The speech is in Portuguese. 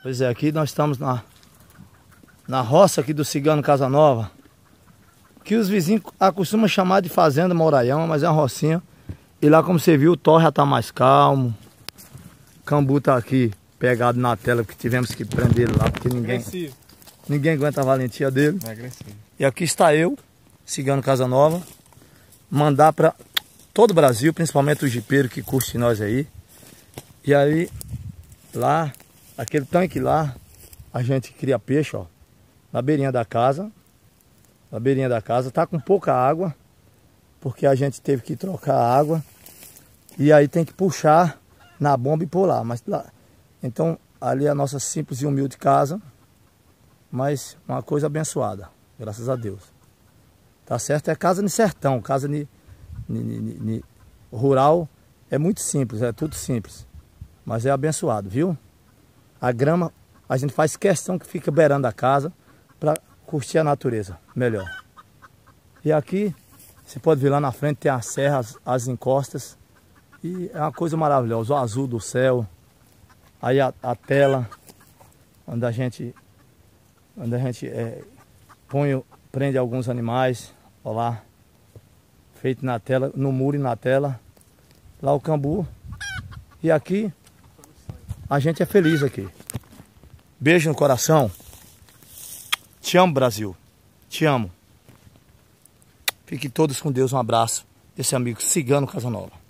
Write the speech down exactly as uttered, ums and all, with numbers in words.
Pois é, aqui nós estamos na, na roça aqui do Cigano Casa Nova, que os vizinhos acostumam chamar de Fazenda Moraiama, mas é uma rocinha. E lá, como você viu, o Thor já tá mais calmo. O Cambu tá aqui pegado na tela, porque tivemos que prender ele lá, porque ninguém, ninguém aguenta a valentia dele. É agressivo. E aqui está eu, Cigano Casa Nova, mandar para todo o Brasil, principalmente o jipeiro que curte nós aí. E aí, lá, aquele tanque lá, a gente cria peixe, ó, na beirinha da casa. Na beirinha da casa, tá com pouca água, porque a gente teve que trocar a água. E aí tem que puxar na bomba e pular. Mas lá, então, ali é a nossa simples e humilde casa, mas uma coisa abençoada, graças a Deus. Tá certo? É casa de sertão, casa de, de, de, de rural, é muito simples, é tudo simples. Mas é abençoado, viu? A grama, a gente faz questão que fica beirando a casa para curtir a natureza melhor. E aqui, você pode ver lá na frente, tem as serras, as encostas. E é uma coisa maravilhosa, o azul do céu. Aí a, a tela, onde a gente, onde a gente é, põe, prende alguns animais. Olha lá, feito na tela, no muro e na tela. Lá o Cambu. E aqui, a gente é feliz aqui. Beijo no coração. Te amo, Brasil. Te amo. Fiquem todos com Deus. Um abraço. Esse amigo Cigano Casa Nova.